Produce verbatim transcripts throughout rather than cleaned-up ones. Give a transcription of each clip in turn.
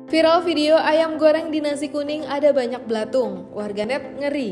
Viral video ayam goreng di nasi kuning ada banyak belatung, warganet ngeri.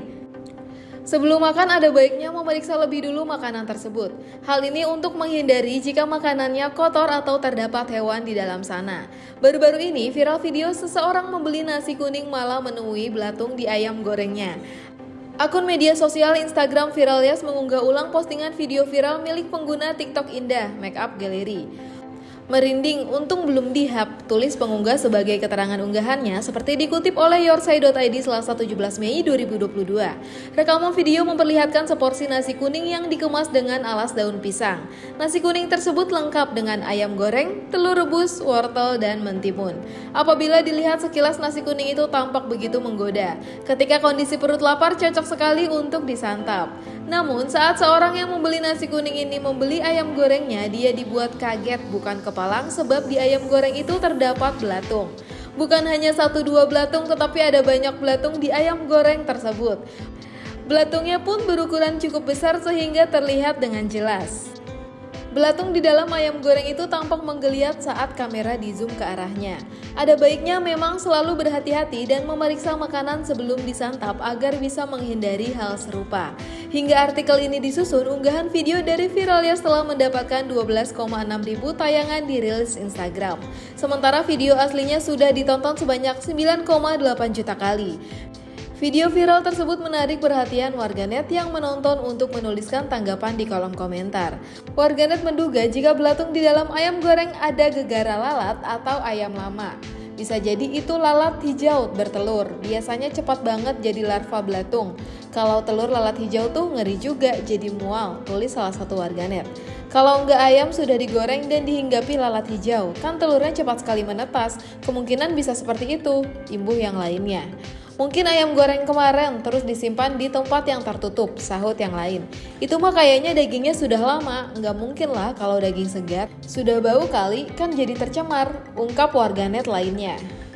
Sebelum makan ada baiknya memeriksa lebih dulu makanan tersebut. Hal ini untuk menghindari jika makanannya kotor atau terdapat hewan di dalam sana. Baru-baru ini viral video seseorang membeli nasi kuning malah menemui belatung di ayam gorengnya. Akun media sosial Instagram Viralias mengunggah ulang postingan video viral milik pengguna TikTok Indah Makeup Gallery. Merinding, untung belum dihap, tulis pengunggah sebagai keterangan unggahannya seperti dikutip oleh yoursay dot i d Selasa tujuh belas Mei dua ribu dua puluh dua. Rekaman video memperlihatkan seporsi nasi kuning yang dikemas dengan alas daun pisang. Nasi kuning tersebut lengkap dengan ayam goreng, telur rebus, wortel, dan mentimun. Apabila dilihat sekilas nasi kuning itu tampak begitu menggoda. Ketika kondisi perut lapar cocok sekali untuk disantap. Namun saat seorang yang membeli nasi kuning ini membeli ayam gorengnya, dia dibuat kaget bukan kepalang sebab di ayam goreng itu terdapat belatung. Bukan hanya satu dua belatung tetapi ada banyak belatung di ayam goreng tersebut. Belatungnya pun berukuran cukup besar sehingga terlihat dengan jelas. Belatung di dalam ayam goreng itu tampak menggeliat saat kamera di zoom ke arahnya. Ada baiknya memang selalu berhati-hati dan memeriksa makanan sebelum disantap agar bisa menghindari hal serupa. Hingga artikel ini disusun, unggahan video dari Viralias telah mendapatkan dua belas koma enam ribu tayangan di Reels Instagram. Sementara video aslinya sudah ditonton sebanyak sembilan koma delapan juta kali. Video viral tersebut menarik perhatian warganet yang menonton untuk menuliskan tanggapan di kolom komentar. Warganet menduga jika belatung di dalam ayam goreng ada gegara lalat atau ayam lama. Bisa jadi itu lalat hijau bertelur, biasanya cepat banget jadi larva belatung. Kalau telur lalat hijau tuh ngeri juga jadi mual, tulis salah satu warganet. Kalau enggak ayam sudah digoreng dan dihinggapi lalat hijau, kan telurnya cepat sekali menetas, kemungkinan bisa seperti itu, imbuh yang lainnya. Mungkin ayam goreng kemarin terus disimpan di tempat yang tertutup, sahut yang lain. Itu mah kayaknya dagingnya sudah lama, nggak mungkin lah kalau daging segar. Sudah bau kali, kan jadi tercemar, ungkap warganet lainnya.